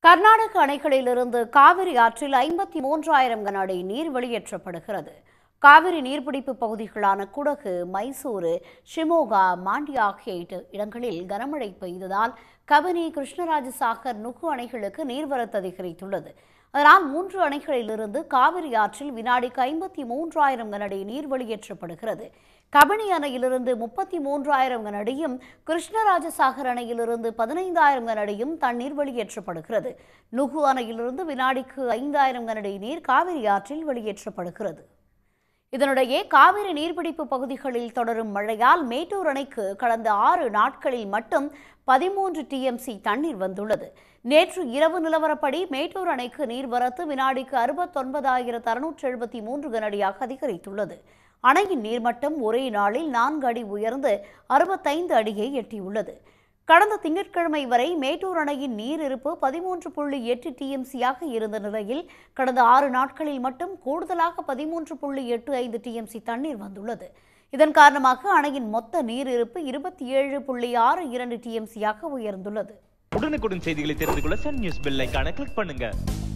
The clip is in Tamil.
கர்நாடக அணைகளிலிருந்து காவிரி ஆற்றில் 53,000 கன அடி நீர் வெளியேற்றப்படுகிறது. காவிரி நீர்பிடிப்பு பகுதிகளான குடகு, மைசூரு, ஷிமோகா, மாண்டியா ஆகிய இடங்களில் கனமழை பெய்ததால் கபினி, கிருஷ்ணராஜசாகர், நுகு அணைகளுக்கு நீர்வரத்து அதிகரித்துள்ளது. அதனால் 3 அணைகளிலிருந்து காவிரி ஆற்றில் வினாடிக்கு 53,000 கன அடி நீர் வெளியேற்றப்படுகிறது. கபினி அணையிலிருந்து 33,000 கன அடியும், கிருஷ்ணராஜசாகர் அணையிலிருந்து 15,000 கன அடியும் தண்ணீர் வெளியேற்றப்படுகிறது. நுகு அணையிலிருந்து வினாடிக்கு 5,000 கன அடி நீர் காவிரி ஆற்றில் வெளியேற்றப்படுகிறது. இதனிடையே காவிரி நீர்பிடிப்பு பகுதிகளில் தொடரும் மழையால் மேட்டூர் அணைக்கு கடந்த 6 நாட்களில் மட்டும் 13 TMC தண்ணீர் வந்துள்ளது. நேற்று இரவு நிலவரப்படி மேட்டூர் அணைக்கு நீர்வரத்து வினாடிக்கு 69,673 கன அடியாக அதிகரித்துள்ளது. அணையின் நீர்மட்டம் ஒரே நாளில் 4 அடி உயர்ந்து 65 அடியை எட்டியுள்ளது. கடந்த திங்கட்கிழமை வரை மேட்டூர் அணையின் நீர் இருப்பு 13.8 TMC-யாக இருந்த நிலையில் கடந்த 6 நாட்களில் மட்டும் கூடுதலாக 13.85 TMC தண்ணீர் வந்துள்ளது. இதன் காரணமாக அணையின் மொத்த நீர் இருப்பு 27.62 TMC-யாக உயர்ந்துள்ளது. உடனுக்குடன் செய்திகளை தெரிந்து கொள்ள SunNews பெல் ஐகானை கிளிக் பண்ணுங்க.